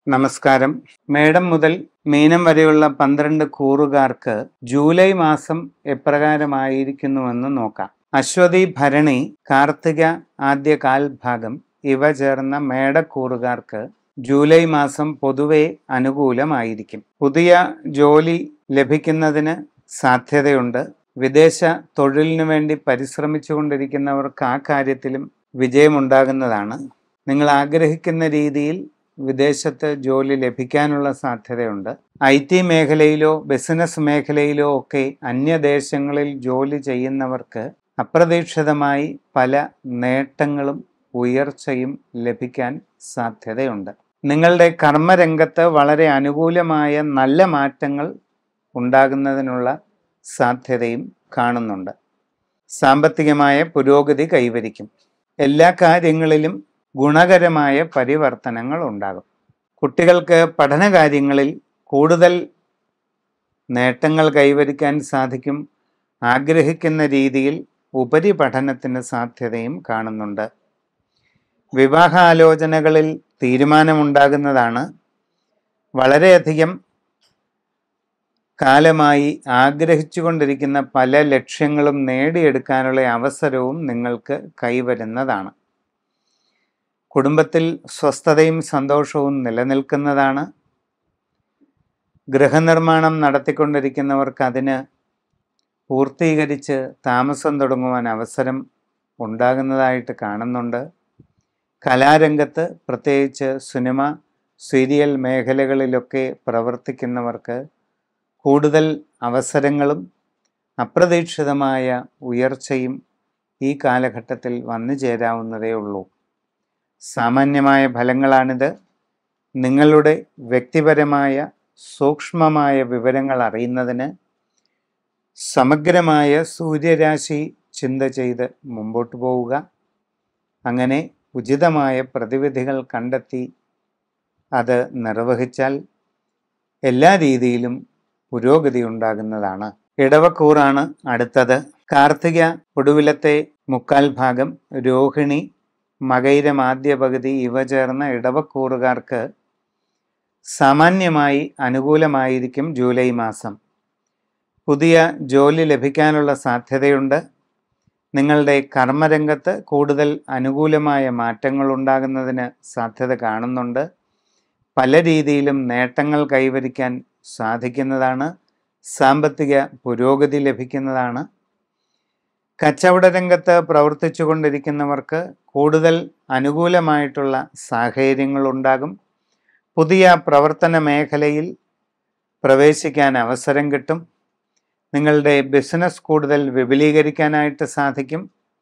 നമസ്കാരം. മേടം മുതൽ മീനം വരെയുള്ള 12 കൂറുകാർക്ക് ജൂലൈ മാസം എപ്രകാരമായിരിക്കുന്നുവെന്ന് നോക്കാം. അശ്വതി, ഭരണി, കാർത്തിക ആദ്യ കാൽഭാഗം ഇവ ചേർന്ന മേടക്കൂറുകാർക്ക് ജൂലൈ മാസം പൊതുവെ അനുകൂലമായിരിക്കും. പുതിയ ജോലി ലഭിക്കുന്നതിന് സാധ്യതയുണ്ട്. വിദേശ തൊഴിലിനു വേണ്ടി പരിശ്രമിച്ചുകൊണ്ടിരിക്കുന്നവർക്ക് ആ കാര്യത്തിലും വിജയമുണ്ടാകുന്നതാണ്. നിങ്ങൾ ആഗ്രഹിക്കുന്ന രീതിയിൽ വിദേശത്ത് ജോലി ലഭിക്കാനുള്ള സാധ്യതയുണ്ട്. IT മേഖലയിലോ ബിസിനസ് മേഖലയിലോ ഒക്കെ അന്യദേശങ്ങളിൽ ജോലി ചെയ്യുന്നവർക്ക് അപ്രതീക്ഷിതമായി പല നേട്ടങ്ങളും ഉയർച്ചയും ലഭിക്കാൻ സാധ്യതയുണ്ട്. നിങ്ങളുടെ കർമ്മരംഗത്ത് വളരെ അനുകൂലമായ നല്ല മാറ്റങ്ങൾ ഉണ്ടാകുന്നതിനുള്ള സാധ്യതയും കാണുന്നുണ്ട്. സാമ്പത്തികമായ പുരോഗതി കൈവരിക്കും. എല്ലാ കാര്യങ്ങളിലും ഗുണകരമായ പരിവർത്തനങ്ങൾ ഉണ്ടാകും. കുട്ടികൾക്ക് പഠനകാര്യങ്ങളിൽ കൂടുതൽ നേട്ടങ്ങൾ കൈവരിക്കാൻ സാധിക്കും. ആഗ്രഹിക്കുന്ന രീതിയിൽ ഉപരിപഠനത്തിന് സാധ്യതയും കാണുന്നുണ്ട്. വിവാഹാലോചനകളിൽ തീരുമാനമുണ്ടാകുന്നതാണ്. വളരെയധികം കാലമായി ആഗ്രഹിച്ചുകൊണ്ടിരിക്കുന്ന പല ലക്ഷ്യങ്ങളും നേടിയെടുക്കാനുള്ള അവസരവും നിങ്ങൾക്ക് കൈവരുന്നതാണ്. കുടുംബത്തിൽ സ്വസ്ഥതയും സന്തോഷവും നിലനിൽക്കുന്നതാണ്. ഗൃഹനിർമ്മാണം നടത്തിക്കൊണ്ടിരിക്കുന്നവർക്ക് അതിന് പൂർത്തീകരിച്ച് താമസം തുടങ്ങുവാൻ അവസരം ഉണ്ടാകുന്നതായിട്ട് കാണുന്നുണ്ട്. കലാരംഗത്ത് പ്രത്യേകിച്ച് സിനിമ, സീരിയൽ മേഖലകളിലൊക്കെ പ്രവർത്തിക്കുന്നവർക്ക് കൂടുതൽ അവസരങ്ങളും അപ്രതീക്ഷിതമായ ഉയർച്ചയും ഈ കാലഘട്ടത്തിൽ വന്നു ചേരാവുന്നതേ ഉള്ളൂ. സാമാന്യമായ ഫലങ്ങളാണിത്. നിങ്ങളുടെ വ്യക്തിപരമായ സൂക്ഷ്മമായ വിവരങ്ങൾ അറിയുന്നതിന് സമഗ്രമായ സൂര്യരാശി ചിന്ത ചെയ്ത് മുമ്പോട്ട് പോവുക. അങ്ങനെ ഉചിതമായ പ്രതിവിധികൾ കണ്ടെത്തി അത് നിർവഹിച്ചാൽ എല്ലാ രീതിയിലും പുരോഗതി ഉണ്ടാകുന്നതാണ്. ഇടവക്കൂറാണ് അടുത്തത്. കാർത്തിക ഒടുവിലത്തെ മുക്കാൽ ഭാഗം, രോഹിണി, മകയിരം ആദ്യ പകുതി ഇവ ചേർന്ന ഇടവക്കൂറുകാർക്ക് സാമാന്യമായി അനുകൂലമായിരിക്കും ജൂലൈ മാസം. പുതിയ ജോലി ലഭിക്കാനുള്ള സാധ്യതയുണ്ട്. നിങ്ങളുടെ കർമ്മരംഗത്ത് കൂടുതൽ അനുകൂലമായ മാറ്റങ്ങൾ ഉണ്ടാകുന്നതിന് സാധ്യത കാണുന്നുണ്ട്. പല രീതിയിലും നേട്ടങ്ങൾ കൈവരിക്കാൻ സാധിക്കുന്നതാണ്. സാമ്പത്തിക പുരോഗതി ലഭിക്കുന്നതാണ്. കച്ചവട രംഗത്ത് പ്രവർത്തിച്ചു കൊണ്ടിരിക്കുന്നവർക്ക് കൂടുതൽ അനുകൂലമായിട്ടുള്ള സാഹചര്യങ്ങളുണ്ടാകും. പുതിയ പ്രവർത്തന മേഖലയിൽ പ്രവേശിക്കാൻ അവസരം കിട്ടും. നിങ്ങളുടെ ബിസിനസ് കൂടുതൽ വിപുലീകരിക്കാനായിട്ട് സാധിക്കും.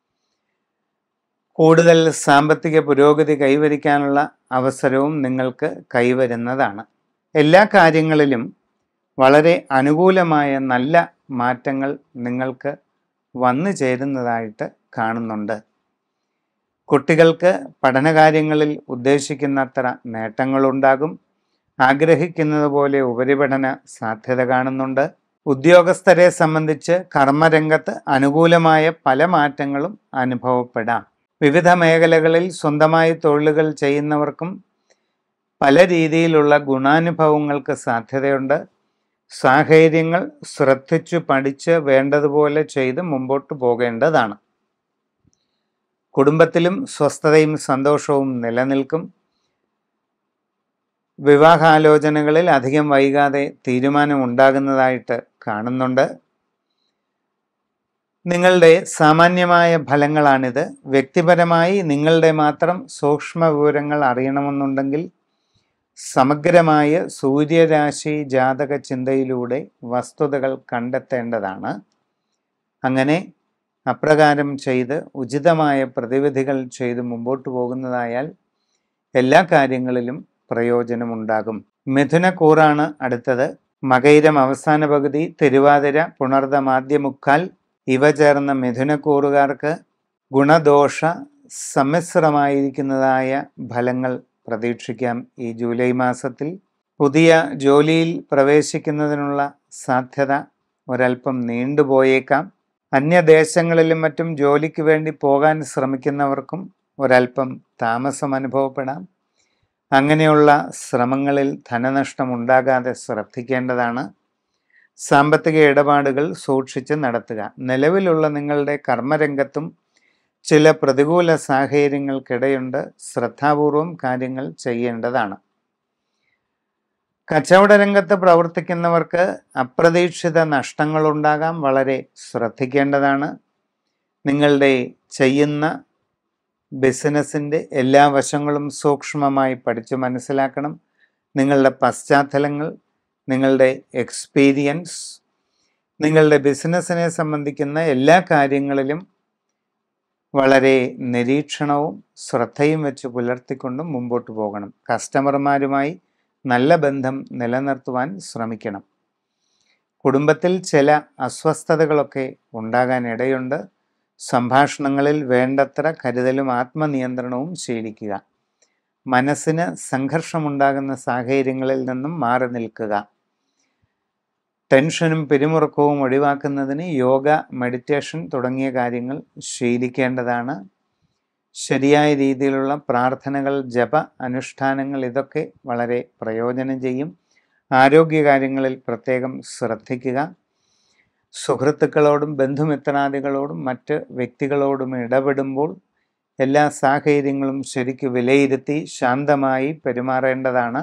കൂടുതൽ സാമ്പത്തിക പുരോഗതി കൈവരിക്കാനുള്ള അവസരവും നിങ്ങൾക്ക് കൈവരുന്നതാണ്. എല്ലാ കാര്യങ്ങളിലും വളരെ അനുകൂലമായ നല്ല മാറ്റങ്ങൾ നിങ്ങൾക്ക് വന്നു ചേരുന്നതായിട്ട് കാണുന്നുണ്ട്. കുട്ടികൾക്ക് പഠനകാര്യങ്ങളിൽ ഉദ്ദേശിക്കുന്നത്ര നേട്ടങ്ങളുണ്ടാകും. ആഗ്രഹിക്കുന്നത് പോലെ ഉപരിപഠന സാധ്യത കാണുന്നുണ്ട്. ഉദ്യോഗസ്ഥരെ സംബന്ധിച്ച് കർമ്മരംഗത്ത് അനുകൂലമായ പല മാറ്റങ്ങളും അനുഭവപ്പെടാം. വിവിധ മേഖലകളിൽ സ്വന്തമായി തൊഴിലുകൾ ചെയ്യുന്നവർക്കും പല രീതിയിലുള്ള ഗുണാനുഭവങ്ങൾക്ക് സാധ്യതയുണ്ട്. സാഹചര്യങ്ങൾ ശ്രദ്ധിച്ചു പഠിച്ച് വേണ്ടതുപോലെ ചെയ്ത് മുമ്പോട്ട് പോകേണ്ടതാണ്. കുടുംബത്തിലും സ്വസ്ഥതയും സന്തോഷവും നിലനിൽക്കും. വിവാഹാലോചനകളിൽ അധികം വൈകാതെ തീരുമാനമുണ്ടാകുന്നതായിട്ട് കാണുന്നുണ്ട്. നിങ്ങളുടെ സാമാന്യമായ ഫലങ്ങളാണിത്. വ്യക്തിപരമായി നിങ്ങളുടെ മാത്രം സൂക്ഷ്മ വിവരങ്ങൾ അറിയണമെന്നുണ്ടെങ്കിൽ സമഗ്രമായ സൂര്യരാശി ജാതക ചിന്തയിലൂടെ വസ്തുതകൾ കണ്ടെത്തേണ്ടതാണ്. അങ്ങനെ അപ്രകാരം ചെയ്ത് ഉചിതമായ പ്രതിവിധികൾ ചെയ്ത് മുമ്പോട്ട് പോകുന്നതായാൽ എല്ലാ കാര്യങ്ങളിലും പ്രയോജനമുണ്ടാകും. മിഥുനക്കൂറാണ് അടുത്തത്. മകയിരം അവസാന പകുതി, തിരുവാതിര, പുണർദം ആദ്യ മുക്കാൽ ഇവ ചേർന്ന മിഥുനക്കൂറുകാർക്ക് ഗുണദോഷ സമ്മിശ്രമായിരിക്കുന്നതായ ഫലങ്ങൾ പ്രതീക്ഷിക്കാം. ഈ ജൂലൈ മാസത്തിൽ പുതിയ ജോലിയിൽ പ്രവേശിക്കുന്നതിനുള്ള സാധ്യത ഒരൽപ്പം നീണ്ടുപോയേക്കാം. അന്യദേശങ്ങളിലും മറ്റും ജോലിക്ക് വേണ്ടി പോകാൻ ശ്രമിക്കുന്നവർക്കും ഒരൽപ്പം താമസം അനുഭവപ്പെടാം. അങ്ങനെയുള്ള ശ്രമങ്ങളിൽ ധനനഷ്ടം ഉണ്ടാകാതെ ശ്രദ്ധിക്കേണ്ടതാണ്. സാമ്പത്തിക ഇടപാടുകൾ സൂക്ഷിച്ച് നടത്തുക. നിലവിലുള്ള നിങ്ങളുടെ കർമ്മരംഗത്തും ചില പ്രതികൂല സാഹചര്യങ്ങൾക്കിടയുണ്ട്. ശ്രദ്ധാപൂർവം കാര്യങ്ങൾ ചെയ്യേണ്ടതാണ്. കച്ചവട രംഗത്ത് പ്രവർത്തിക്കുന്നവർക്ക് അപ്രതീക്ഷിത നഷ്ടങ്ങളുണ്ടാകാം. വളരെ ശ്രദ്ധിക്കേണ്ടതാണ്. നിങ്ങളുടെ ചെയ്യുന്ന ബിസിനസ്സിൻ്റെ എല്ലാ വശങ്ങളും സൂക്ഷ്മമായി പഠിച്ചു മനസ്സിലാക്കണം. നിങ്ങളുടെ പശ്ചാത്തലങ്ങൾ, നിങ്ങളുടെ എക്സ്പീരിയൻസ്, നിങ്ങളുടെ ബിസിനസ്സിനെ സംബന്ധിക്കുന്ന എല്ലാ കാര്യങ്ങളിലും വളരെ നിരീക്ഷണവും ശ്രദ്ധയും വെച്ച് പുലർത്തിക്കൊണ്ടും മുമ്പോട്ട് പോകണം. കസ്റ്റമർമാരുമായി നല്ല ബന്ധം നിലനിർത്തുവാൻ ശ്രമിക്കണം. കുടുംബത്തിൽ ചില അസ്വസ്ഥതകളൊക്കെ ഉണ്ടാകാനിടയുണ്ട്. സംഭാഷണങ്ങളിൽ വേണ്ടത്ര കരുതലും ആത്മനിയന്ത്രണവും ശീലിക്കുക. മനസ്സിന് സംഘർഷമുണ്ടാകുന്ന സാഹചര്യങ്ങളിൽ നിന്നും മാറി നിൽക്കുക. ടെൻഷനും പിരിമുറുക്കവും ഒഴിവാക്കുന്നതിന് യോഗ, മെഡിറ്റേഷൻ തുടങ്ങിയ കാര്യങ്ങൾ ശീലിക്കേണ്ടതാണ്. ശരിയായ രീതിയിലുള്ള പ്രാർത്ഥനകൾ, ജപ അനുഷ്ഠാനങ്ങൾ ഇതൊക്കെ വളരെ പ്രയോജനം ചെയ്യും. ആരോഗ്യകാര്യങ്ങളിൽ പ്രത്യേകം ശ്രദ്ധിക്കുക. സുഹൃത്തുക്കളോടും ബന്ധുമിത്രാദികളോടും മറ്റ് വ്യക്തികളോടും ഇടപെടുമ്പോൾ എല്ലാ സാഹചര്യങ്ങളും ശരിക്ക് വിലയിരുത്തി ശാന്തമായി പെരുമാറേണ്ടതാണ്.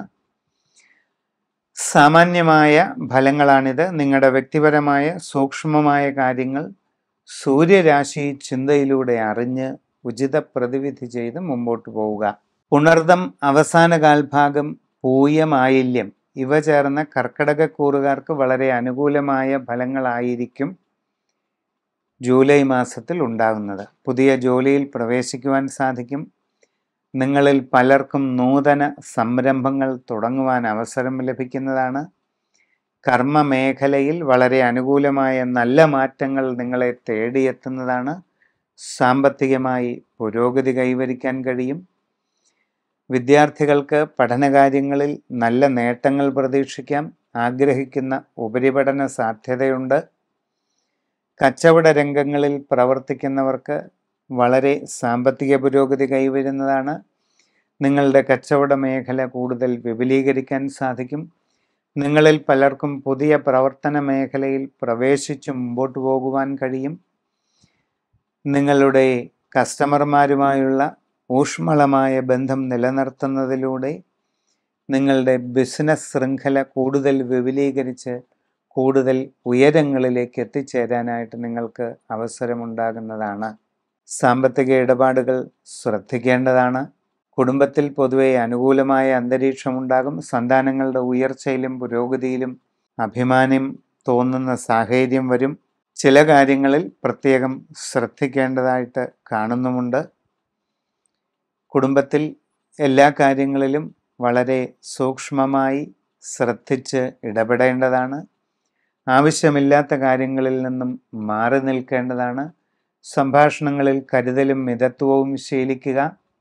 സാമാന്യമായ ഫലങ്ങളാണിത്. നിങ്ങളുടെ വ്യക്തിപരമായ സൂക്ഷ്മമായ കാര്യങ്ങൾ സൂര്യരാശി ചിന്തയിലൂടെ അറിഞ്ഞ് ഉചിത പ്രതിവിധി ചെയ്ത് മുമ്പോട്ട് പോവുക. പുണർദം അവസാന കാൽഭാഗം, പൂയം, ആയില്യം ഇവ ചേർന്ന കർക്കിടകക്കൂറുകാർക്ക് വളരെ അനുകൂലമായ ഫലങ്ങളായിരിക്കും ജൂലൈ മാസത്തിൽ ഉണ്ടാകുന്നത്. പുതിയ ജോലിയിൽ പ്രവേശിക്കുവാൻ സാധിക്കും. നിങ്ങളിൽ പലർക്കും നൂതന സംരംഭങ്ങൾ തുടങ്ങുവാൻ അവസരം ലഭിക്കുന്നതാണ്. കർമ്മ മേഖലയിൽ വളരെ അനുകൂലമായ നല്ല മാറ്റങ്ങൾ നിങ്ങളെ തേടിയെത്തുന്നതാണ്. സാമ്പത്തികമായി പുരോഗതി കൈവരിക്കാൻ കഴിയും. വിദ്യാർത്ഥികൾക്ക് പഠനകാര്യങ്ങളിൽ നല്ല നേട്ടങ്ങൾ പ്രതീക്ഷിക്കാം. ആഗ്രഹിക്കുന്ന ഉപരിപഠന സാധ്യതയുണ്ട്. കച്ചവട രംഗങ്ങളിൽ പ്രവർത്തിക്കുന്നവർക്ക് വളരെ സാമ്പത്തിക പുരോഗതി കൈവരുന്നതാണ്. നിങ്ങളുടെ കച്ചവട മേഖല കൂടുതൽ വിപുലീകരിക്കാൻ സാധിക്കും. നിങ്ങളിൽ പലർക്കും പുതിയ പ്രവർത്തന മേഖലയിൽ പ്രവേശിച്ച് മുമ്പോട്ട് പോകുവാൻ കഴിയും. നിങ്ങളുടെ കസ്റ്റമർമാരുമായുള്ള ഊഷ്മളമായ ബന്ധം നിലനിർത്തുന്നതിലൂടെ നിങ്ങളുടെ ബിസിനസ് ശൃംഖല കൂടുതൽ വിപുലീകരിച്ച് കൂടുതൽ ഉയരങ്ങളിലേക്ക് എത്തിച്ചേരാനായിട്ട് നിങ്ങൾക്ക് അവസരമുണ്ടാകുന്നതാണ്. സാമ്പത്തിക ഇടപാടുകൾ ശ്രദ്ധിക്കേണ്ടതാണ്. കുടുംബത്തിൽ പൊതുവെ അനുകൂലമായ അന്തരീക്ഷമുണ്ടാകും. സന്താനങ്ങളുടെ ഉയർച്ചയിലും പുരോഗതിയിലും അഭിമാനം തോന്നുന്ന സാഹചര്യം വരും. ചില കാര്യങ്ങളിൽ പ്രത്യേകം ശ്രദ്ധിക്കേണ്ടതായിട്ട് കാണുന്നുമുണ്ട്. കുടുംബത്തിൽ എല്ലാ കാര്യങ്ങളിലും വളരെ സൂക്ഷ്മമായി ശ്രദ്ധിച്ച് ഇടപെടേണ്ടതാണ്. ആവശ്യമില്ലാത്ത കാര്യങ്ങളിൽ നിന്നും മാറി നിൽക്കേണ്ടതാണ്. സംഭാഷണങ്ങളിൽ കരുതലും മിതത്വവും ശീലിക്കുക.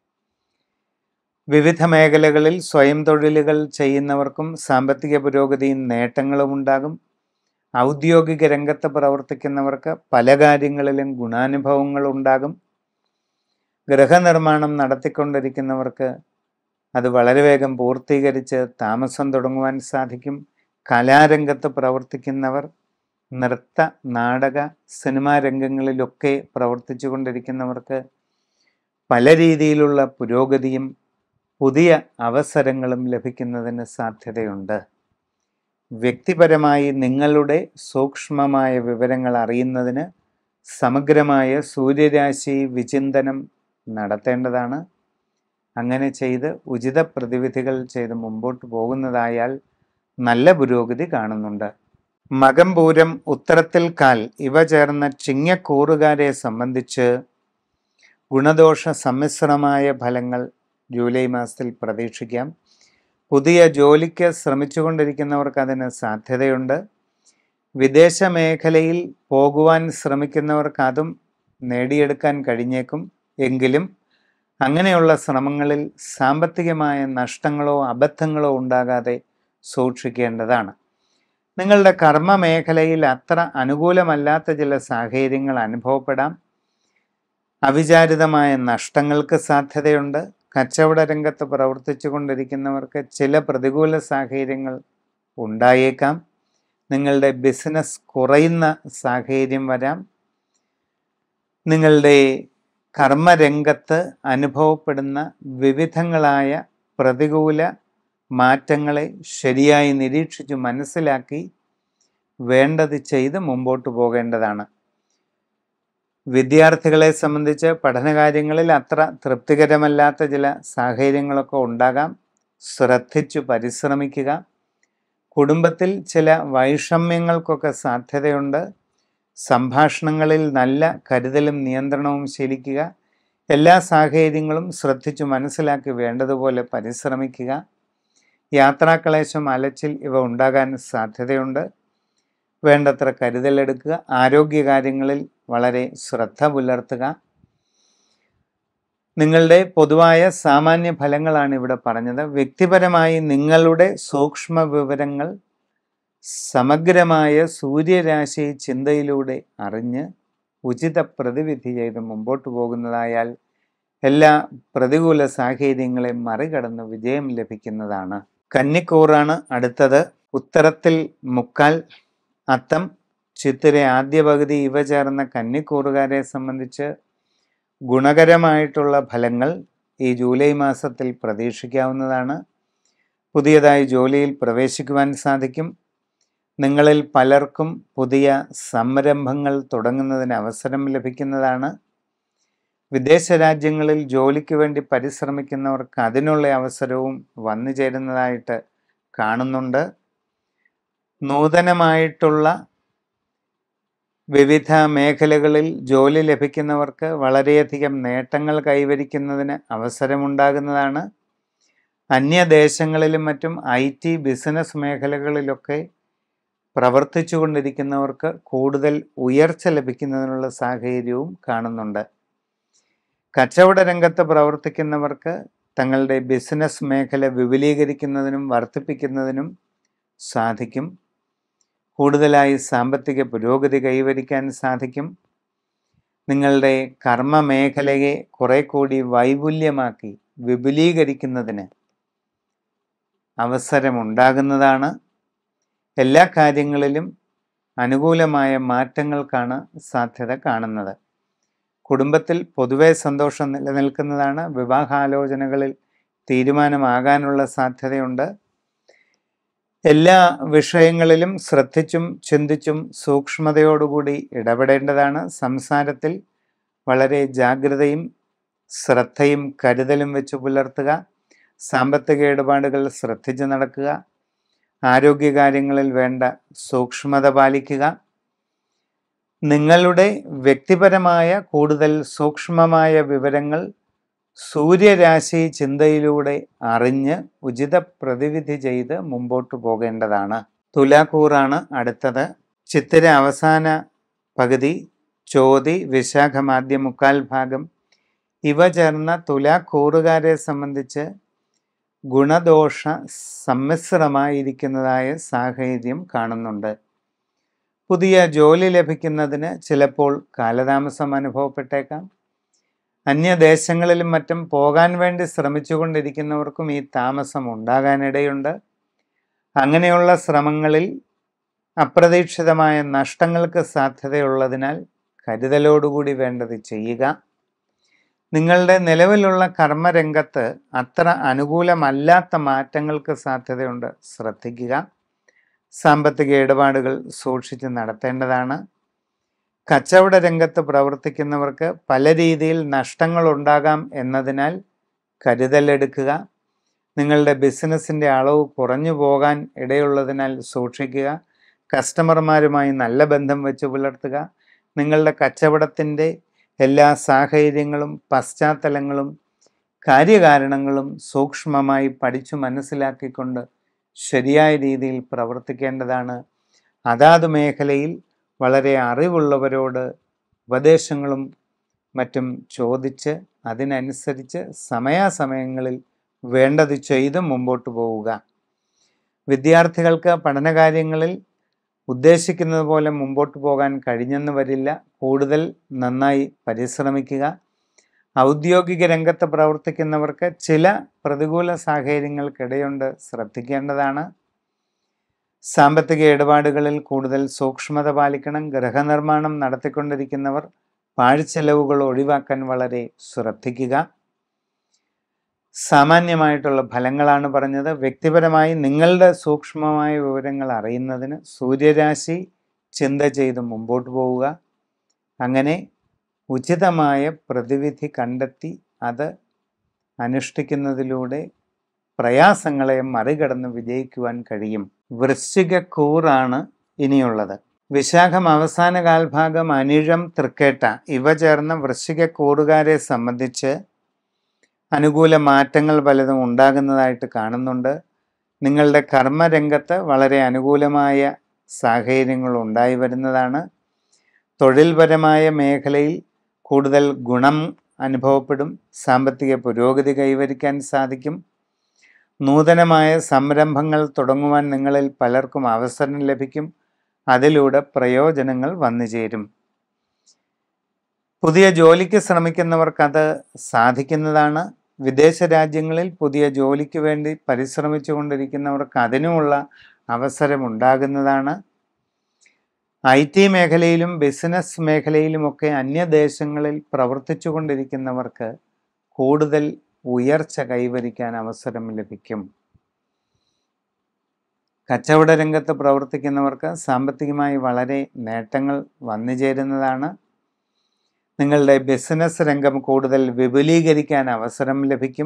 വിവിധ മേഖലകളിൽ സ്വയം തൊഴിലുകൾ ചെയ്യുന്നവർക്കും സാമ്പത്തിക പുരോഗതിയും നേട്ടങ്ങളും ഉണ്ടാകും. ഔദ്യോഗിക രംഗത്ത് പ്രവർത്തിക്കുന്നവർക്ക് പല കാര്യങ്ങളിലും ഗുണാനുഭവങ്ങൾ ഉണ്ടാകും. ഗൃഹനിർമ്മാണം നടത്തിക്കൊണ്ടിരിക്കുന്നവർക്ക് അത് വളരെ വേഗം പൂർത്തീകരിച്ച് താമസം തുടങ്ങുവാൻ സാധിക്കും. കലാരംഗത്ത് പ്രവർത്തിക്കുന്നവർ, നൃത്ത, നാടക, സിനിമാ രംഗങ്ങളിലൊക്കെ പ്രവർത്തിച്ചു കൊണ്ടിരിക്കുന്നവർക്ക് പല രീതിയിലുള്ള പുരോഗതിയും പുതിയ അവസരങ്ങളും ലഭിക്കുന്നതിന് സാധ്യതയുണ്ട്. വ്യക്തിപരമായി നിങ്ങളുടെ സൂക്ഷ്മമായ വിവരങ്ങൾ അറിയുന്നതിന് സമഗ്രമായ സൂര്യരാശി വിചിന്തനം നടത്തേണ്ടതാണ്. അങ്ങനെ ചെയ്ത് ഉചിത പ്രതിവിധികൾ ചെയ്ത് മുമ്പോട്ട് പോകുന്നതായാൽ നല്ല പുരോഗതി കാണുന്നുണ്ട്. മകം, പൂരം, ഉത്തരത്തിൽ കാൽ ഇവ ചേർന്ന ചിങ്ങക്കൂറുകാരെ സംബന്ധിച്ച് ഗുണദോഷ സമ്മിശ്രമായ ഫലങ്ങൾ ജൂലൈ മാസത്തിൽ പ്രതീക്ഷിക്കാം. പുതിയ ജോലിക്ക് ശ്രമിച്ചുകൊണ്ടിരിക്കുന്നവർക്ക് അതിന് സാധ്യതയുണ്ട്. വിദേശ മേഖലയിൽ പോകുവാൻ ശ്രമിക്കുന്നവർക്ക് അതും നേടിയെടുക്കാൻ കഴിഞ്ഞേക്കും. എങ്കിലും അങ്ങനെയുള്ള ശ്രമങ്ങളിൽ സാമ്പത്തികമായ നഷ്ടങ്ങളോ അബദ്ധങ്ങളോ ഉണ്ടാകാതെ സൂക്ഷിക്കേണ്ടതാണ്. നിങ്ങളുടെ കർമ്മ മേഖലയിൽ അത്ര അനുകൂലമല്ലാത്ത ചില സാഹചര്യങ്ങൾ അനുഭവപ്പെടാം. അവിചാരിതമായ നഷ്ടങ്ങൾക്ക് സാധ്യതയുണ്ട്. കച്ചവട രംഗത്ത് പ്രവർത്തിച്ചു കൊണ്ടിരിക്കുന്നവർക്ക് ചില പ്രതികൂല സാഹചര്യങ്ങൾ ഉണ്ടായേക്കാം. നിങ്ങളുടെ ബിസിനസ് കുറയുന്ന സാഹചര്യം വരാം. നിങ്ങളുടെ കർമ്മരംഗത്ത് അനുഭവപ്പെടുന്ന വിവിധങ്ങളായ പ്രതികൂല മാറ്റങ്ങളെ ശരിയായി നിരീക്ഷിച്ച് മനസ്സിലാക്കി വേണ്ടത് ചെയ്ത് മുമ്പോട്ട് പോകേണ്ടതാണ്. വിദ്യാർത്ഥികളെ സംബന്ധിച്ച് പഠനകാര്യങ്ങളിൽ അത്ര തൃപ്തികരമല്ലാത്ത ചില സാഹചര്യങ്ങളൊക്കെ ഉണ്ടാകാം. ശ്രദ്ധിച്ചു പരിശ്രമിക്കുക. കുടുംബത്തിൽ ചില വൈഷമ്യങ്ങൾക്കൊക്കെ സാധ്യതയുണ്ട്. സംഭാഷണങ്ങളിൽ നല്ല കരുതലും നിയന്ത്രണവും ശീലിക്കുക. എല്ലാ സാഹചര്യങ്ങളും ശ്രദ്ധിച്ചു മനസ്സിലാക്കി വേണ്ടതുപോലെ പരിശ്രമിക്കുക. യാത്രാക്ലേശം, അലച്ചിൽ ഇവ ഉണ്ടാകാൻ സാധ്യതയുണ്ട്. വേണ്ടത്ര കരുതലെടുക്കുക. ആരോഗ്യകാര്യങ്ങളിൽ വളരെ ശ്രദ്ധ പുലർത്തുക. നിങ്ങളുടെ പൊതുവായ സാമാന്യ ഫലങ്ങളാണ് ഇവിടെ പറഞ്ഞത്. വ്യക്തിപരമായി നിങ്ങളുടെ സൂക്ഷ്മ വിവരങ്ങൾ സമഗ്രമായ സൂര്യരാശി ചിന്തയിലൂടെ അറിഞ്ഞ് ഉചിത പ്രതിവിധി ചെയ്ത് മുമ്പോട്ട് പോകുന്നതായാൽ എല്ലാ പ്രതികൂല സാഹചര്യങ്ങളെ മറികടന്ന് വിജയം ലഭിക്കുന്നതാണ്. കന്നിക്കൂറാണ് അടുത്തത്. ഉത്തരത്തിൽ മുക്കാൽ, അത്തം, ചിത്തിര ആദ്യ പകുതി ഇവ ചേർന്ന കന്നിക്കൂറുകാരെ സംബന്ധിച്ച് ഗുണകരമായിട്ടുള്ള ഫലങ്ങൾ ഈ ജൂലൈ മാസത്തിൽ പ്രതീക്ഷിക്കാവുന്നതാണ്. പുതിയതായി ജോലിയിൽ പ്രവേശിക്കുവാൻ സാധിക്കും. നിങ്ങളിൽ പലർക്കും പുതിയ സംരംഭങ്ങൾ തുടങ്ങുന്നതിന് അവസരം ലഭിക്കുന്നതാണ്. വിദേശ രാജ്യങ്ങളിൽ ജോലിക്ക് വേണ്ടി പരിശ്രമിക്കുന്നവർക്ക് അതിനുള്ള അവസരവും വന്നു ചേരുന്നതായിട്ട് കാണുന്നുണ്ട്. നൂതനമായിട്ടുള്ള വിവിധ മേഖലകളിൽ ജോലി ലഭിക്കുന്നവർക്ക് വളരെയധികം നേട്ടങ്ങൾ കൈവരിക്കുന്നതിന് അവസരമുണ്ടാകുന്നതാണ്. അന്യദേശങ്ങളിലും മറ്റും IT ബിസിനസ് മേഖലകളിലൊക്കെ പ്രവർത്തിച്ചു കൊണ്ടിരിക്കുന്നവർക്ക് കൂടുതൽ ഉയർച്ച ലഭിക്കുന്നതിനുള്ള സാഹചര്യവും കാണുന്നുണ്ട്. കച്ചവട രംഗത്ത് പ്രവർത്തിക്കുന്നവർക്ക് തങ്ങളുടെ ബിസിനസ് മേഖല വിപുലീകരിക്കുന്നതിനും വർദ്ധിപ്പിക്കുന്നതിനും സാധിക്കും. കൂടുതലായി സാമ്പത്തിക പുരോഗതി കൈവരിക്കാൻ സാധിക്കും. നിങ്ങളുടെ കർമ്മ മേഖലയെ കുറെ കൂടി വൈപുല്യമാക്കി വിപുലീകരിക്കുന്നതിന് അവസരമുണ്ടാകുന്നതാണ്. എല്ലാ കാര്യങ്ങളിലും അനുകൂലമായ മാറ്റങ്ങൾക്കാണ് സാധ്യത കാണുന്നത്. കുടുംബത്തിൽ പൊതുവെ സന്തോഷം നിലനിൽക്കുന്നതാണ്. വിവാഹാലോചനകളിൽ തീരുമാനമാകാനുള്ള സാധ്യതയുണ്ട്. എല്ലാ വിഷയങ്ങളിലും ശ്രദ്ധിച്ചും ചിന്തിച്ചും സൂക്ഷ്മതയോടുകൂടി ഇടപെടേണ്ടതാണ്. സംസാരത്തിൽ വളരെ ജാഗ്രതയും ശ്രദ്ധയും കരുതലും വെച്ച് പുലർത്തുക. സാമ്പത്തിക ഇടപാടുകൾ ശ്രദ്ധിച്ച് നടക്കുക. ആരോഗ്യകാര്യങ്ങളിൽ വേണ്ട സൂക്ഷ്മത പാലിക്കുക. നിങ്ങളുടെ വ്യക്തിപരമായ കൂടുതൽ സൂക്ഷ്മമായ വിവരങ്ങൾ സൂര്യരാശി ചിന്തയിലൂടെ അറിഞ്ഞ് ഉചിത പ്രതിവിധി ചെയ്ത് മുമ്പോട്ട് പോകേണ്ടതാണ്. തുലാക്കൂറാണ് അടുത്തത്. ചിത്തിര അവസാന പകുതി, ചോതി, വിശാഖം ആദ്യ മുക്കാൽ ഭാഗം ഇവ ചേർന്ന തുലാക്കൂറുകാരെ സംബന്ധിച്ച് ഗുണദോഷ സമ്മിശ്രമായിരിക്കുന്നതായ സാഹചര്യം കാണുന്നുണ്ട്. പുതിയ ജോലി ലഭിക്കുന്നതിന് ചിലപ്പോൾ കാലതാമസം അനുഭവപ്പെട്ടേക്കാം. അന്യദേശങ്ങളിലും മറ്റും പോകാൻ വേണ്ടി ശ്രമിച്ചുകൊണ്ടിരിക്കുന്നവർക്കും ഈ താമസം ഉണ്ടാകാനിടയുണ്ട്. അങ്ങനെയുള്ള ശ്രമങ്ങളിൽ അപ്രതീക്ഷിതമായ നഷ്ടങ്ങൾക്ക് സാധ്യതയുള്ളതിനാൽ കരുതലോടുകൂടി വേണ്ടത് ചെയ്യുക. നിങ്ങളുടെ നിലവിലുള്ള കർമ്മരംഗത്ത് അത്ര അനുകൂലമല്ലാത്ത മാറ്റങ്ങൾക്ക് സാധ്യതയുണ്ട്, ശ്രദ്ധിക്കുക. സാമ്പത്തിക ഇടപാടുകൾ സൂക്ഷിച്ച് നടത്തേണ്ടതാണ്. കച്ചവട രംഗത്ത് പ്രവർത്തിക്കുന്നവർക്ക് പല രീതിയിൽ നഷ്ടങ്ങൾ ഉണ്ടാകാം എന്നതിനാൽ കരുതലെടുക്കുക. നിങ്ങളുടെ ബിസിനസ്സിൻ്റെ അളവ് കുറഞ്ഞു പോകാൻ ഇടയുള്ളതിനാൽ സൂക്ഷിക്കുക. കസ്റ്റമർമാരുമായി നല്ല ബന്ധം വെച്ച് പുലർത്തുക. നിങ്ങളുടെ കച്ചവടത്തിൻ്റെ എല്ലാ സാഹചര്യങ്ങളും പശ്ചാത്തലങ്ങളും കാര്യകാരണങ്ങളും സൂക്ഷ്മമായി പഠിച്ചു മനസ്സിലാക്കിക്കൊണ്ട് ശരിയായ രീതിയിൽ പ്രവർത്തിക്കേണ്ടതാണ്. അതാത് മേഖലയിൽ വളരെ അറിവുള്ളവരോട് ഉപദേശങ്ങളും മറ്റും ചോദിച്ച് അതിനനുസരിച്ച് സമയാസമയങ്ങളിൽ വേണ്ടത് ചെയ്ത് മുമ്പോട്ട് പോവുക. വിദ്യാർത്ഥികൾക്ക് പഠനകാര്യങ്ങളിൽ ഉദ്ദേശിക്കുന്നത് പോലെ മുമ്പോട്ട് പോകാൻ കഴിഞ്ഞെന്ന് വരില്ല. കൂടുതൽ നന്നായി പരിശ്രമിക്കുക. ഔദ്യോഗിക രംഗത്ത് പ്രവർത്തിക്കുന്നവർക്ക് ചില പ്രതികൂല സാഹചര്യങ്ങൾക്കിടെയുണ്ട്, ശ്രദ്ധിക്കേണ്ടതാണ്. സാമ്പത്തിക ഇടപാടുകളിൽ കൂടുതൽ സൂക്ഷ്മത പാലിക്കണം. ഗൃഹനിർമ്മാണം നടത്തിക്കൊണ്ടിരിക്കുന്നവർ പാഴ്ചെലവുകൾ ഒഴിവാക്കാൻ വളരെ ശ്രദ്ധിക്കുക. സാമാന്യമായിട്ടുള്ള ഫലങ്ങളാണ് പറഞ്ഞത്. വ്യക്തിപരമായി നിങ്ങളുടെ സൂക്ഷ്മമായ വിവരങ്ങൾ അറിയുന്നതിന് സൂര്യരാശി ചിന്ത ചെയ്ത് മുമ്പോട്ട് പോവുക. അങ്ങനെ ഉചിതമായ പ്രതിവിധി കണ്ടെത്തി അത് അനുഷ്ഠിക്കുന്നതിലൂടെ പ്രയാസങ്ങളെ മറികടന്ന് വിജയിക്കുവാൻ കഴിയും. വൃശ്ചികക്കൂറാണ് ഇനിയുള്ളത്. വിശാഖം അവസാന കാൽഭാഗം, അനിഴം, തൃക്കേട്ട ഇവ ചേർന്ന വൃശ്ചികക്കൂറുകാരെ സംബന്ധിച്ച് അനുകൂല മാറ്റങ്ങൾ പലതും ഉണ്ടാകുന്നതായിട്ട് കാണുന്നുണ്ട്. നിങ്ങളുടെ കർമ്മരംഗത്ത് വളരെ അനുകൂലമായ സാഹചര്യങ്ങൾ ഉണ്ടായി വരുന്നതാണ്. തൊഴിൽപരമായ മേഖലയിൽ കൂടുതൽ ഗുണം അനുഭവപ്പെടും. സാമ്പത്തിക പുരോഗതി കൈവരിക്കാൻ സാധിക്കും. നൂതനമായ സംരംഭങ്ങൾ തുടങ്ങുവാൻ നിങ്ങളിൽ പലർക്കും അവസരം ലഭിക്കും. അതിലൂടെ പ്രയോജനങ്ങൾ വന്നു ചേരും. പുതിയ ജോലിക്ക് ശ്രമിക്കുന്നവർക്കത് സാധിക്കുന്നതാണ്. വിദേശ രാജ്യങ്ങളിൽ പുതിയ ജോലിക്ക് വേണ്ടി പരിശ്രമിച്ചു കൊണ്ടിരിക്കുന്നവർക്ക് അതിനുമുള്ള അവസരമുണ്ടാകുന്നതാണ്. IT മേഖലയിലും ബിസിനസ് മേഖലയിലുമൊക്കെ അന്യദേശങ്ങളിൽ പ്രവർത്തിച്ചു കൊണ്ടിരിക്കുന്നവർക്ക് കൂടുതൽ ഉയർച്ച കൈവരിക്കാൻ അവസരം ലഭിക്കും. കച്ചവട രംഗത്ത് പ്രവർത്തിക്കുന്നവർക്ക് സാമ്പത്തികമായി വളരെ നേട്ടങ്ങൾ വന്നു ചേരുന്നതാണ്. നിങ്ങളുടെ ബിസിനസ് രംഗം കൂടുതൽ വിപുലീകരിക്കാൻ അവസരം ലഭിക്കും.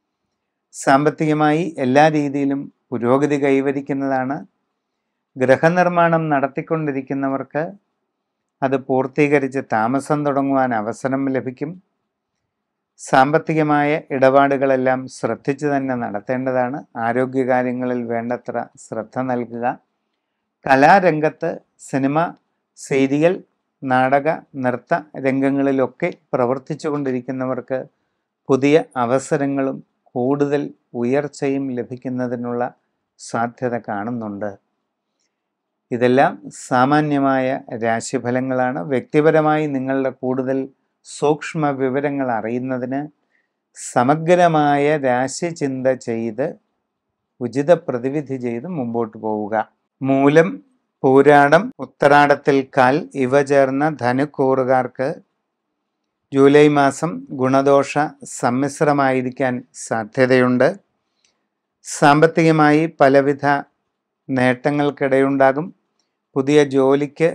സാമ്പത്തികമായി എല്ലാ രീതിയിലും പുരോഗതി കൈവരിക്കുന്നതാണ്. ഗൃഹനിർമ്മാണം നടത്തിക്കൊണ്ടിരിക്കുന്നവർക്ക് അത് പൂർത്തീകരിച്ച് താമസം തുടങ്ങുവാൻ അവസരം ലഭിക്കും. സാമ്പത്തികമായ ഇടപാടുകളെല്ലാം ശ്രദ്ധിച്ചു തന്നെ നടത്തേണ്ടതാണ്. ആരോഗ്യകാര്യങ്ങളിൽ വേണ്ടത്ര ശ്രദ്ധ നൽകുക. കലാരംഗത്ത് സിനിമ, സീരിയൽ, നാടക, നൃത്ത രംഗങ്ങളിലൊക്കെ പ്രവർത്തിച്ചു കൊണ്ടിരിക്കുന്നവർക്ക് പുതിയ അവസരങ്ങളും കൂടുതൽ ഉയർച്ചയും ലഭിക്കുന്നതിനുള്ള സാധ്യത കാണുന്നുണ്ട്. ഇതെല്ലാം സാമാന്യമായ രാശിഫലങ്ങളാണ്. വ്യക്തിപരമായി നിങ്ങളുടെ കൂടുതൽ സൂക്ഷ്മ വിവരങ്ങൾ അറിയുന്നതിന് സമഗ്രമായ രാശിചിന്ത ചെയ്ത് ഉചിത പ്രതിവിധി ചെയ്ത് മുമ്പോട്ട് പോവുക. മൂലം, പൂരാടം, ഉത്തരാടത്തിൽ കാൽ ഇവ ചേർന്ന ധനുക്കൂറുകാർക്ക് ജൂലൈ മാസം ഗുണദോഷ സമ്മിശ്രമായിരിക്കാൻ സാധ്യതയുണ്ട്. സാമ്പത്തികമായി പലവിധ നേട്ടങ്ങൾക്കിടയുണ്ടാകും. പുതിയ ജോലിക്ക്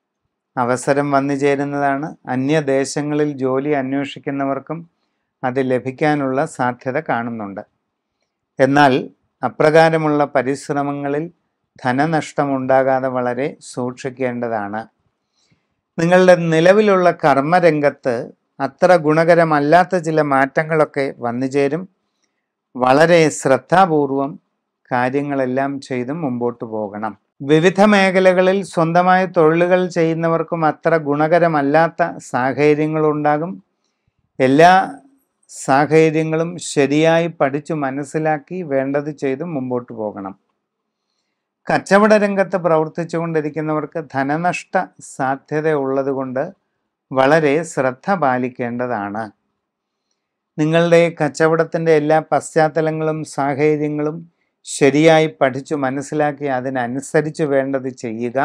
അവസരം വന്നു ചേരുന്നതാണ്. അന്യദേശങ്ങളിൽ ജോലി അന്വേഷിക്കുന്നവർക്കും അത് ലഭിക്കാനുള്ള സാധ്യത കാണുന്നുണ്ട്. എന്നാൽ അപ്രകാരമുള്ള പരിശ്രമങ്ങളിൽ ധനനഷ്ടമുണ്ടാകാതെ വളരെ സൂക്ഷിക്കേണ്ടതാണ്. നിങ്ങളുടെ നിലവിലുള്ള കർമ്മരംഗത്ത് അത്ര ഗുണകരമല്ലാത്ത ചില മാറ്റങ്ങളൊക്കെ വന്നു ചേരും. വളരെ ശ്രദ്ധാപൂർവം കാര്യങ്ങളെല്ലാം ചെയ്ത് മുമ്പോട്ട് പോകണം. വിവിധ മേഖലകളിൽ സ്വന്തമായ തൊഴിലുകൾ ചെയ്യുന്നവർക്കും അത്ര ഗുണകരമല്ലാത്ത സാഹചര്യങ്ങളുണ്ടാകും. എല്ലാ സാഹചര്യങ്ങളും ശരിയായി പഠിച്ചു മനസ്സിലാക്കി വേണ്ടത് ചെയ്ത് മുമ്പോട്ട് പോകണം. കച്ചവട രംഗത്ത് പ്രവർത്തിച്ചു കൊണ്ടിരിക്കുന്നവർക്ക് ധനനഷ്ട സാധ്യത ഉള്ളതുകൊണ്ട് വളരെ ശ്രദ്ധ പാലിക്കേണ്ടതാണ്. നിങ്ങളുടെ കച്ചവടത്തിൻ്റെ എല്ലാ പശ്ചാത്തലങ്ങളും സാഹചര്യങ്ങളും ശരിയായി പഠിച്ചു മനസ്സിലാക്കി അതിനനുസരിച്ച് വേണ്ടത് ചെയ്യുക.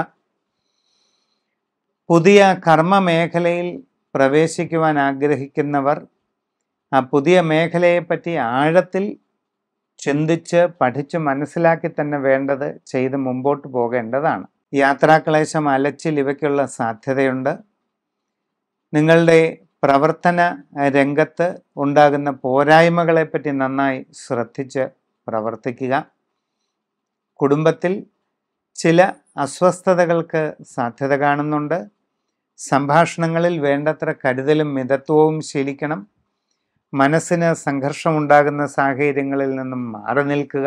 പുതിയ കർമ്മ മേഖലയിൽ പ്രവേശിക്കുവാൻ ആഗ്രഹിക്കുന്നവർ ആ പുതിയ മേഖലയെപ്പറ്റി ആഴത്തിൽ ചിന്തിച്ച് പഠിച്ചു മനസ്സിലാക്കി തന്നെ വേണ്ടത് ചെയ്ത് മുമ്പോട്ട് പോകേണ്ടതാണ്. യാത്രാക്ലേശം, അലച്ചിൽ ഇവയ്ക്കുള്ള സാധ്യതയുണ്ട്. നിങ്ങളുടെ പ്രവർത്തന രംഗത്ത് ഉണ്ടാകുന്ന പോരായ്മകളെപ്പറ്റി നന്നായി ശ്രദ്ധിച്ച് പ്രവർത്തിക്കുക. കുടുംബത്തിൽ ചില അസ്വസ്ഥതകൾക്ക് സാധ്യത കാണുന്നുണ്ട്. സംഭാഷണങ്ങളിൽ വേണ്ടത്ര കരുതലും മിതത്വവും ശീലിക്കണം. മനസ്സിന് സംഘർഷമുണ്ടാകുന്ന സാഹചര്യങ്ങളിൽ നിന്നും മാറി നിൽക്കുക.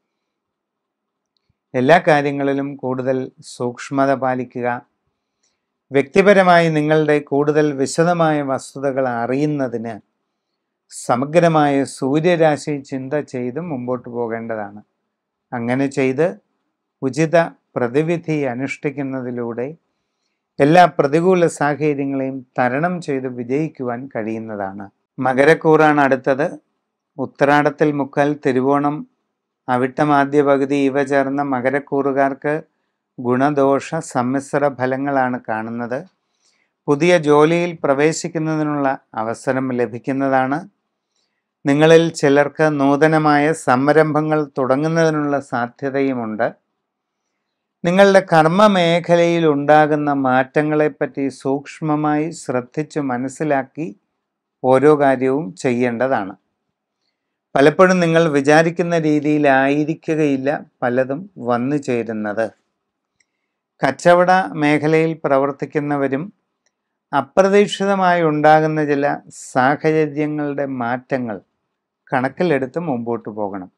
എല്ലാ കാര്യങ്ങളിലും കൂടുതൽ സൂക്ഷ്മത പാലിക്കുക. വ്യക്തിപരമായി നിങ്ങളുടെ കൂടുതൽ വിശദമായ വസ്തുതകൾ അറിയുന്നതിന് സമഗ്രമായ സൂര്യരാശി ചിന്ത ചെയ്ത് മുമ്പോട്ട് പോകേണ്ടതാണ്. അങ്ങനെ ചെയ്ത് ഉചിത പ്രതിവിധി അനുഷ്ഠിക്കുന്നതിലൂടെ എല്ലാ പ്രതികൂല സാഹചര്യങ്ങളെയും തരണം ചെയ്ത് വിജയിക്കുവാൻ കഴിയുന്നതാണ്. മകരക്കൂറാണ് അടുത്തത്. ഉത്രാടത്തിൽ മുക്കാൽ, തിരുവോണം, അവിട്ടം ആദ്യ പകുതി ഇവ ചേർന്ന മകരക്കൂറുകാർക്ക് ഗുണദോഷ സമ്മിശ്ര ഫലങ്ങളാണ് കാണുന്നത്. പുതിയ ജോലിയിൽ പ്രവേശിക്കുന്നതിനുള്ള അവസരം ലഭിക്കുന്നതാണ്. നിങ്ങളിൽ ചിലർക്ക് നൂതനമായ സംരംഭങ്ങൾ തുടങ്ങുന്നതിനുള്ള സാധ്യതയുമുണ്ട്. നിങ്ങളുടെ കർമ്മ മേഖലയിൽ ഉണ്ടാകുന്ന മാറ്റങ്ങളെപ്പറ്റി സൂക്ഷ്മമായി ശ്രദ്ധിച്ചു മനസ്സിലാക്കി ഓരോ കാര്യവും ചെയ്യേണ്ടതാണ്. പലപ്പോഴും നിങ്ങൾ വിചാരിക്കുന്ന രീതിയിലായിരിക്കുകയില്ല പലതും വന്നു ചേരുന്നത്. കച്ചവട മേഖലയിൽ പ്രവർത്തിക്കുന്നവരും അപ്രതീക്ഷിതമായി ഉണ്ടാകുന്ന ചില സാഹചര്യങ്ങളുടെ മാറ്റങ്ങൾ കണക്കിലെടുത്ത് മുമ്പോട്ട് പോകണം.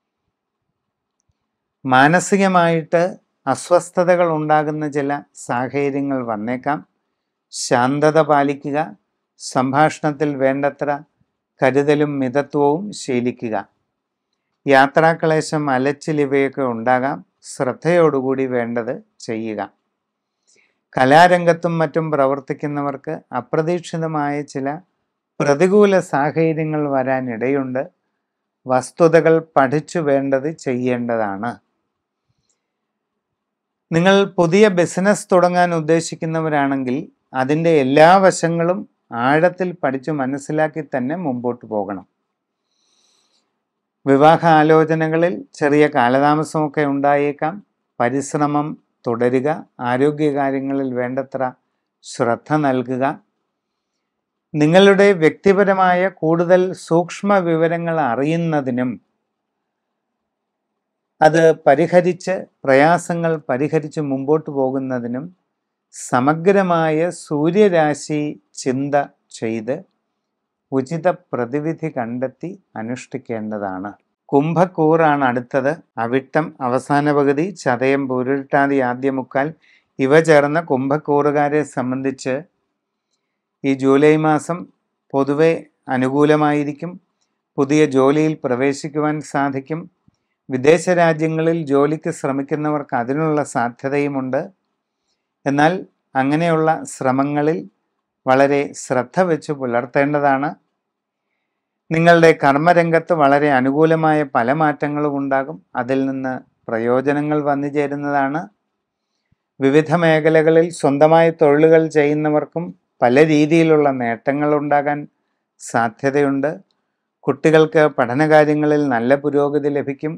മാനസികമായിട്ട് അസ്വസ്ഥതകൾ ഉണ്ടാകുന്ന ചില സാഹചര്യങ്ങൾ വന്നേക്കാം. ശാന്തത പാലിക്കുക. സംഭാഷണത്തിൽ വേണ്ടത്ര കരുതലും മിതത്വവും ശീലിക്കുക. യാത്രാക്ലേശം, അലച്ചിൽ ഇവയൊക്കെ ഉണ്ടാകാം. ശ്രദ്ധയോടുകൂടി വേണ്ടത് ചെയ്യുക. കലാരംഗത്തും മറ്റും പ്രവർത്തിക്കുന്നവർക്ക് അപ്രതീക്ഷിതമായ ചില പ്രതികൂല സാഹചര്യങ്ങൾ വരാനിടയുണ്ട്. വസ്തുതകൾ പഠിച്ചു വേണ്ടത് ചെയ്യേണ്ടതാണ്. നിങ്ങൾ പുതിയ ബിസിനസ് തുടങ്ങാൻ ഉദ്ദേശിക്കുന്നവരാണെങ്കിൽ അതിൻ്റെ എല്ലാ വശങ്ങളും ആഴത്തിൽ പഠിച്ചു മനസ്സിലാക്കി തന്നെ മുമ്പോട്ട് പോകണം. വിവാഹ ആലോചനകളിൽ ചെറിയ കാലതാമസമൊക്കെ ഉണ്ടായേക്കാം. പരിശ്രമം തുടരുക. ആരോഗ്യകാര്യങ്ങളിൽ വേണ്ടത്ര ശ്രദ്ധ നൽകുക. നിങ്ങളുടെ വ്യക്തിപരമായ കൂടുതൽ സൂക്ഷ്മ വിവരങ്ങൾ അറിയുന്നതിനും അത് പരിഹരിച്ച് പ്രയാസങ്ങൾ പരിഹരിച്ച് മുമ്പോട്ട് പോകുന്നതിനും സമഗ്രമായ സൂര്യരാശി ചിന്ത ചെയ്ത് ഉചിത പ്രതിവിധി കണ്ടെത്തി അനുഷ്ഠിക്കേണ്ടതാണ്. കുംഭക്കൂറാണ് അടുത്തത്. അവിട്ടം അവസാന പകുതി, ചതയം പൂരുരുട്ടാതി ആദ്യ മുക്കാൽ ഇവ ചേർന്ന കുംഭക്കൂറുകാരെ സംബന്ധിച്ച് ഈ ജൂലൈ മാസം പൊതുവെ അനുകൂലമായിരിക്കും. പുതിയ ജോലിയിൽ പ്രവേശിക്കുവാൻ സാധിക്കും. വിദേശ രാജ്യങ്ങളിൽ ജോലിക്ക് ശ്രമിക്കുന്നവർക്ക് അതിനുള്ള സാധ്യതയുമുണ്ട്. എന്നാൽ അങ്ങനെയുള്ള ശ്രമങ്ങളിൽ വളരെ ശ്രദ്ധ വെച്ച് പുലർത്തേണ്ടതാണ്. നിങ്ങളുടെ കർമ്മരംഗത്ത് വളരെ അനുകൂലമായ പല മാറ്റങ്ങളും ഉണ്ടാകും. അതിൽ നിന്ന് പ്രയോജനങ്ങൾ വന്നു ചേരുന്നതാണ്. വിവിധ മേഖലകളിൽ സ്വന്തമായി തൊഴിലുകൾ ചെയ്യുന്നവർക്കും പല രീതിയിലുള്ള നേട്ടങ്ങൾ ഉണ്ടാകാൻ സാധ്യതയുണ്ട്. കുട്ടികൾക്ക് പഠനകാര്യങ്ങളിൽ നല്ല പുരോഗതി ലഭിക്കും.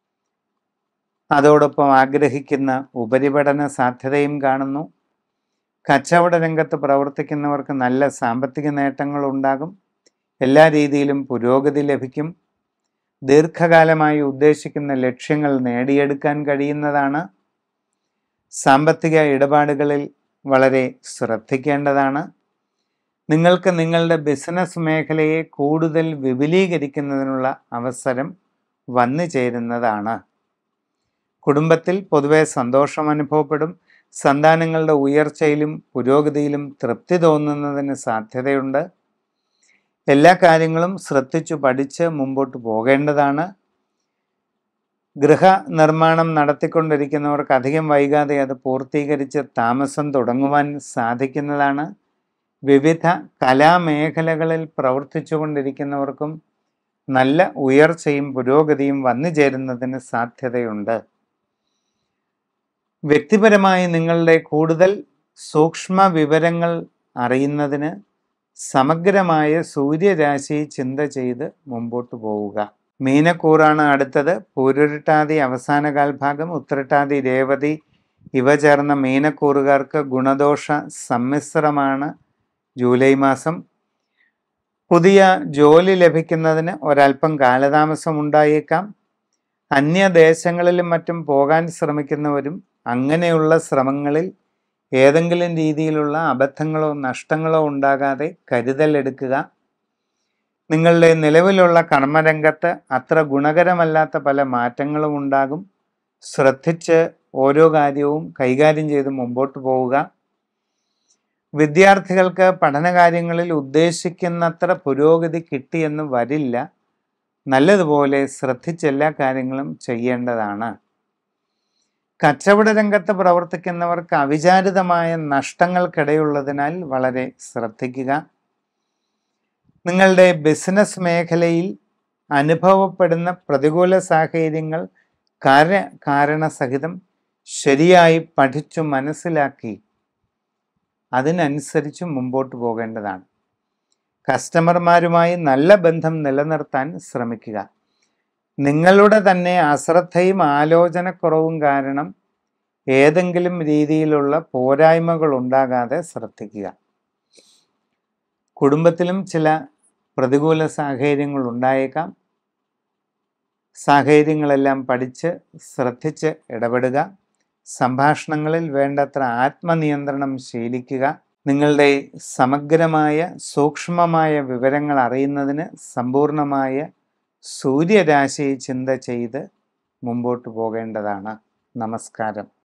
അതോടൊപ്പം ആഗ്രഹിക്കുന്ന ഉപരിപഠന സാധ്യതയും കാണുന്നു. കച്ചവട രംഗത്ത് പ്രവർത്തിക്കുന്നവർക്ക് നല്ല സാമ്പത്തിക നേട്ടങ്ങൾ ഉണ്ടാകും. എല്ലാ രീതിയിലും പുരോഗതി ലഭിക്കും. ദീർഘകാലമായി ഉദ്ദേശിക്കുന്ന ലക്ഷ്യങ്ങൾ നേടിയെടുക്കാൻ കഴിയുന്നതാണ്. സാമ്പത്തിക ഇടപാടുകളിൽ വളരെ ശ്രദ്ധിക്കേണ്ടതാണ്. നിങ്ങൾക്ക് നിങ്ങളുടെ ബിസിനസ് മേഖലയെ കൂടുതൽ വിപുലീകരിക്കുന്നതിനുള്ള അവസരം വന്നു ചേരുന്നതാണ്. കുടുംബത്തിൽ പൊതുവെ സന്തോഷം അനുഭവപ്പെടും. സന്താനങ്ങളുടെ ഉയർച്ചയിലും പുരോഗതിയിലും തൃപ്തി തോന്നുന്നതിന് സാധ്യതയുണ്ട്. എല്ലാ കാര്യങ്ങളും ശ്രദ്ധിച്ചു പഠിച്ച് മുമ്പോട്ട് പോകേണ്ടതാണ്. ഗൃഹ നിർമ്മാണം നടത്തിക്കൊണ്ടിരിക്കുന്നവർക്ക് അധികം വൈകാതെ അത് പൂർത്തീകരിച്ച് താമസം തുടങ്ങുവാൻ സാധിക്കുന്നതാണ്. വിവിധ കലാമേഖലകളിൽ പ്രവർത്തിച്ചു കൊണ്ടിരിക്കുന്നവർക്കും നല്ല ഉയർച്ചയും പുരോഗതിയും വന്നു ചേരുന്നതിന് സാധ്യതയുണ്ട്. വ്യക്തിപരമായി നിങ്ങളുടെ കൂടുതൽ സൂക്ഷ്മ വിവരങ്ങൾ അറിയുന്നതിന് സമഗ്രമായ സൂര്യരാശി ചിന്ത ചെയ്ത് മുമ്പോട്ട് പോവുക. മീനക്കൂറാണ് അടുത്തത്. പൂരുരുട്ടാതി അവസാന കാൽഭാഗം, ഉത്രട്ടാതി, രേവതി ഇവ ചേർന്ന മീനക്കൂറുകാർക്ക് ഗുണദോഷ സമ്മിശ്രമാണ് ജൂലൈ മാസം. പുതിയ ജോലി ലഭിക്കുന്നതിന് ഒരല്പം കാലതാമസം ഉണ്ടായേക്കാം. അന്യദേശങ്ങളിലും മറ്റും പോകാൻ ശ്രമിക്കുന്നവരും അങ്ങനെയുള്ള ശ്രമങ്ങളിൽ ഏതെങ്കിലും രീതിയിലുള്ള അബദ്ധങ്ങളോ നഷ്ടങ്ങളോ ഉണ്ടാകാതെ കരുതലെടുക്കുക. നിങ്ങളുടെ നിലവിലുള്ള കർമ്മരംഗത്ത് അത്ര ഗുണകരമല്ലാത്ത പല മാറ്റങ്ങളും ഉണ്ടാകും. ശ്രദ്ധിച്ച് ഓരോ കാര്യവും കൈകാര്യം ചെയ്ത് മുമ്പോട്ട് പോവുക. വിദ്യാർത്ഥികൾക്ക് പഠനകാര്യങ്ങളിൽ ഉദ്ദേശിക്കുന്നത്ര പുരോഗതി കിട്ടിയെന്ന് വരില്ല. നല്ലതുപോലെ ശ്രദ്ധിച്ച് എല്ലാ കാര്യങ്ങളും ചെയ്യേണ്ടതാണ്. കച്ചവട രംഗത്ത് പ്രവർത്തിക്കുന്നവർക്ക് അവിചാരിതമായ നഷ്ടങ്ങൾക്കിടയുള്ളതിനാൽ വളരെ ശ്രദ്ധിക്കുക. നിങ്ങളുടെ ബിസിനസ് മേഖലയിൽ അനുഭവപ്പെടുന്ന പ്രതികൂല സാഹചര്യങ്ങൾ കാരണസഹിതം ശരിയായി പഠിച്ചു മനസ്സിലാക്കി അതിനനുസരിച്ച് മുമ്പോട്ട് പോകേണ്ടതാണ്. കസ്റ്റമർമാരുമായി നല്ല ബന്ധം നിലനിർത്താൻ ശ്രമിക്കുക. നിങ്ങളുടെ തന്നെ അശ്രദ്ധയും ആലോചനക്കുറവും കാരണം ഏതെങ്കിലും രീതിയിലുള്ള പോരായ്മകൾ ഉണ്ടാകാതെ ശ്രദ്ധിക്കുക. കുടുംബത്തിലും ചില പ്രതികൂല സാഹചര്യങ്ങൾ ഉണ്ടായേക്കാം. സാഹചര്യങ്ങളെല്ലാം പഠിച്ച് ശ്രദ്ധിച്ച് ഇടപെടുക. സംഭാഷണങ്ങളിൽ വേണ്ടത്ര ആത്മനിയന്ത്രണം ശീലിക്കുക. നിങ്ങളുടെ സമഗ്രമായ സൂക്ഷ്മമായ വിവരങ്ങൾ അറിയുന്നതിന് സമ്പൂർണമായ സൂര്യരാശി ചിന്ത ചെയ്ത് മുമ്പോട്ട് പോകേണ്ടതാണ്. നമസ്കാരം.